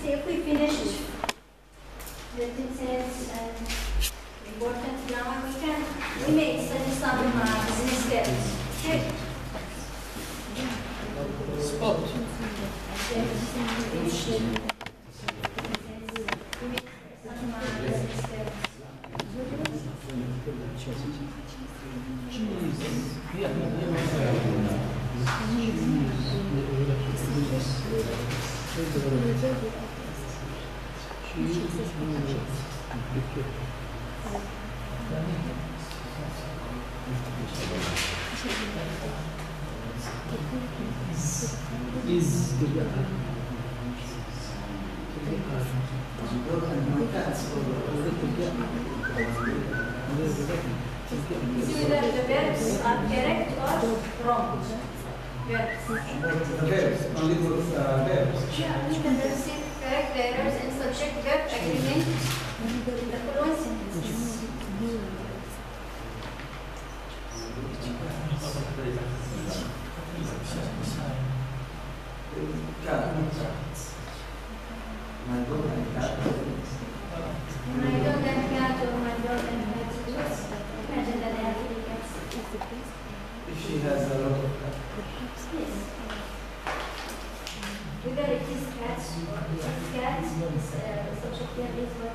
see if we finish sentences and important grammar, we may study some business skills. Okay. Spot. See whether the verbs are correct or wrong. Verbs. Verbs, only for verbs. Yeah, you can receive correct letters in subject verb agreement in the following sentences. My dog and cat. My dog and cat or my dog and cat. Imagine that they have 3 cats. If she has a lot of cats. Yes. Whether it is cats or it is cats, the subject verb is what?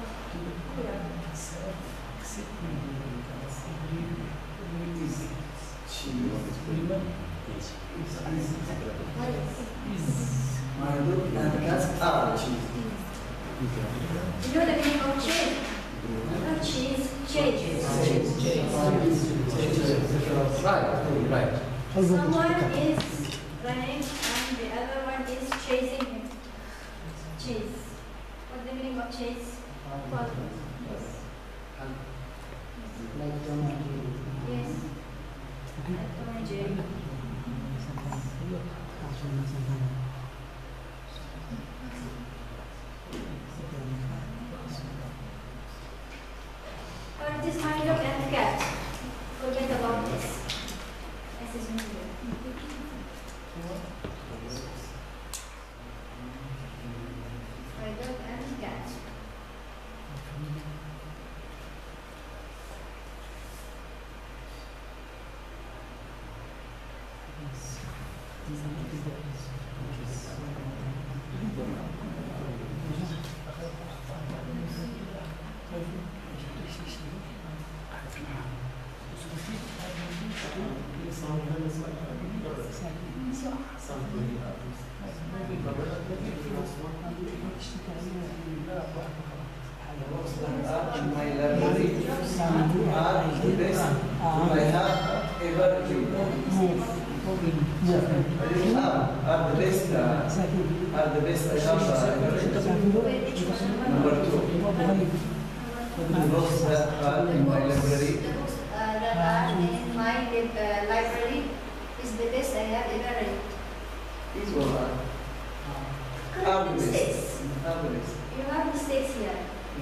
My dog and cats are cheese. You know the meaning of cheese? Not cheese, chase. Right. Someone is running and the other one is chasing him. Chase. What's the meaning of chase? What? Yes. Tom and Jerry. Or it is my dog and cat. Forget about this. This is new. My dog and cat. In my library are the best I have ever read. Are the best I have ever read. Number 2. The books that are in my library. The books that are in my library is the best I have ever read. These were are the Mistakes. best. Are the best. You have mistakes here.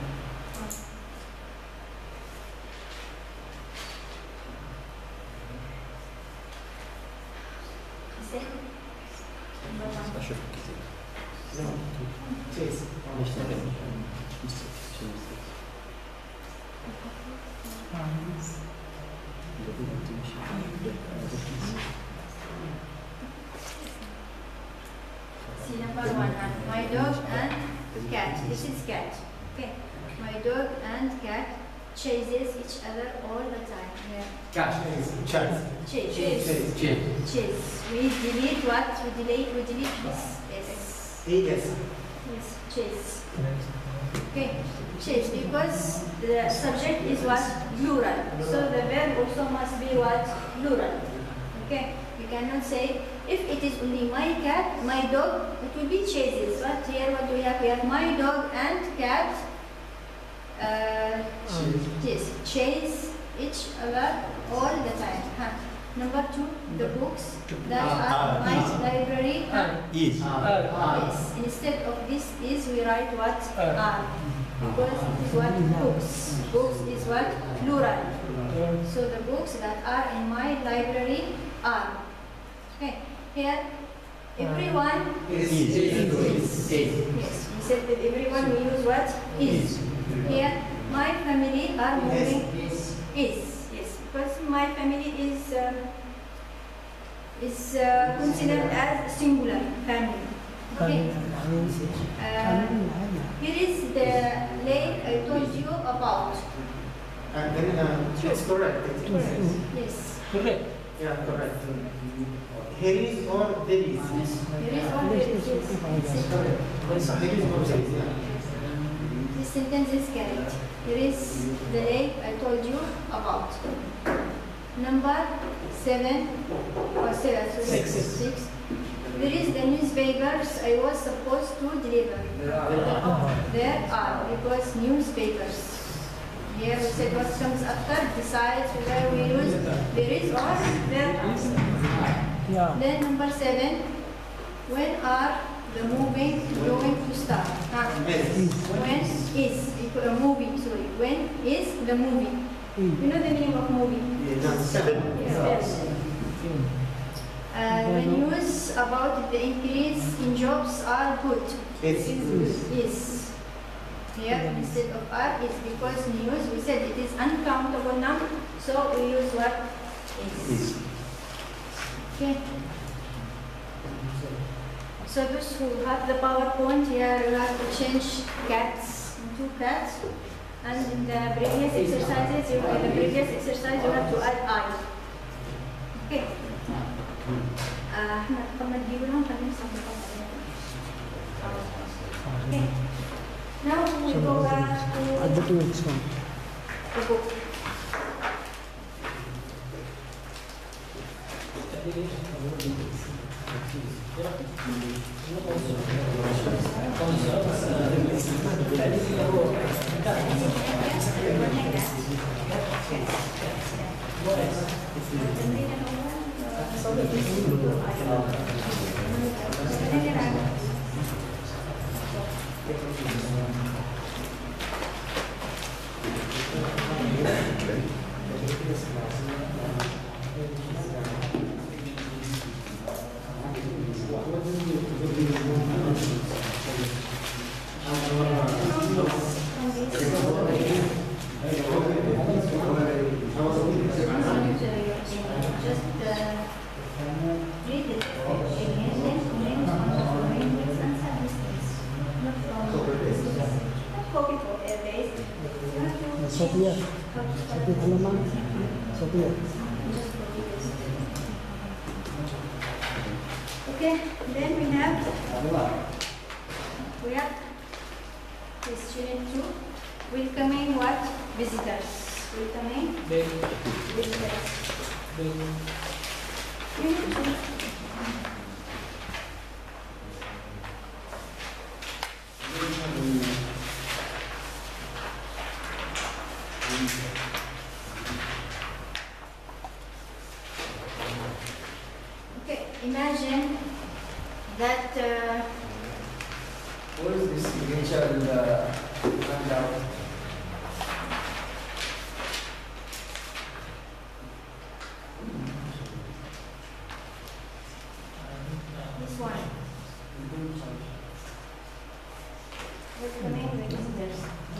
Mistake? Number 1. Chase. See number 1. My dog and cat. This is cat. Okay. My dog and cat chases each other all the time. Yeah. Cash. Chase. Chase. Chase. We delete what? We delete this. Yes. Yes. Yes. Chase. Okay. Chase, because the subject is what? Plural. So the verb also must be what? Plural. Okay. You cannot say if it is only my cat, my dog, it will be chases. But here what do we have? We have my dog and cat. Yes, chase each other all the time. Number 2, the books that are my library. Is. Yes. Instead of this is, we write what? Are. Because it is what? Books. Books is what? Plural. So the books that are in my library are. Okay. Here, everyone Is. yes, We said with everyone we use what? Is. Here, my family are moving. Is. Yes, because my family is considered as singular family. Okay. Here is the lake I told you about. And then it's correct. Yes. Correct. Yeah, correct. Here is or there is. Here is or there is. Yes. So here is or there is. Yeah. This sentence is correct. Here is the lake I told you about. Number 7 or 7, sorry, 6. There is the newspapers I was supposed to deliver. There are because newspapers. Here we said what comes after decides whether we use there is or there are. Yeah. Then number 7, when are the moving going to start? When is a movie? Sorry, when is the movie? You know the meaning of movie? Yes. The news about the increase in jobs are good. Is. Here instead of are is because news we said it is uncountable noun, so we use what is. Okay. So those who have the PowerPoint here, you have to change cats into cats, and in the previous exercises, you have to add I. Okay. Okay. Now we go back to the book. Okay, then we have question 2. Welcoming what? Visitors. Welcoming visitors. Unit 2. Okay, imagine that What is this signature handout? this one. Welcoming visitors.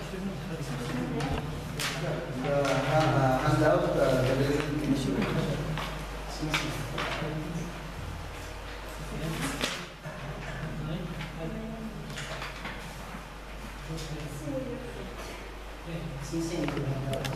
The handout, the presentation. See you.